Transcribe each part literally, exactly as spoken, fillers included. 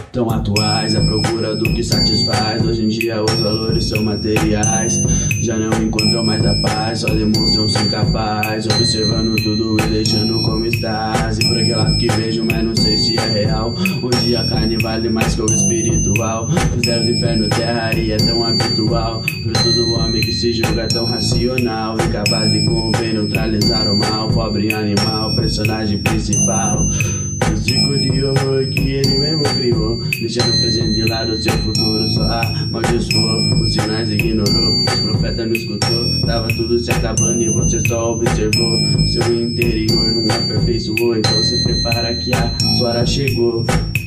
tão atuais, à procura do que satisfaz. Hoje em dia os valores são materiais, já não encontram mais a paz, só demonstram ser incapaz, observando tudo e deixando como estás. E por aquele lado que vejo, mas não sei se é real, onde a carne vale mais que o espiritual. Os céus do inferno, terra e é tão habitual, fruto do homem que se julga tão racional, incapaz de conver, neutralizar o mal. Pobre animal, personagem principal do ciclo de horror que ele mesmo criou, deixando o presente de lado, seu futuro só amaldiçoou. Os sinais ignorou, os profetas não escutou, tava tudo se acabando e você só observou. Seu interior não aperfeiçoou, então se prepara que a sua hora chegou.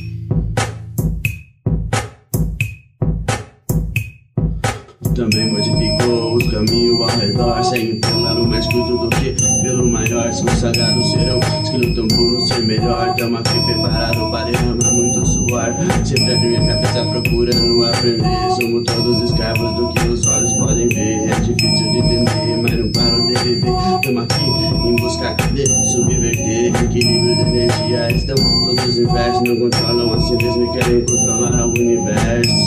Também modificou os caminhos ao redor, segue pelo mais curto do que pelo maior. Os consagrados serão escritos por um ser melhor. Tamo aqui preparado para derramar muito suor, sempre abrir minha cabeça procurando aprender. Somos todos escravos do que os olhos podem ver. É difícil de entender, mas não paro de viver. Tamo aqui em busca de subverter equilíbrio de energia. Estão todos inversos, não controlam a si mesmo e querem controlar o universo.